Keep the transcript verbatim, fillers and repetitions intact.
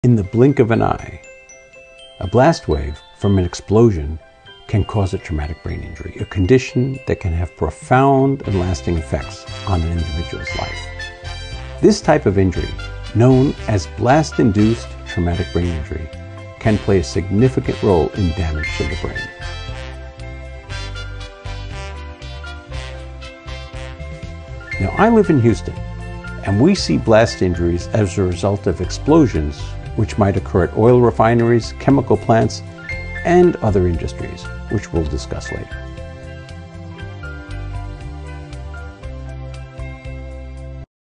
In the blink of an eye, a blast wave from an explosion can cause a traumatic brain injury, a condition that can have profound and lasting effects on an individual's life. This type of injury, known as blast-induced traumatic brain injury, can play a significant role in damage to the brain. Now, I live in Houston, and we see blast injuries as a result of explosions which might occur at oil refineries, chemical plants, and other industries, which we'll discuss later.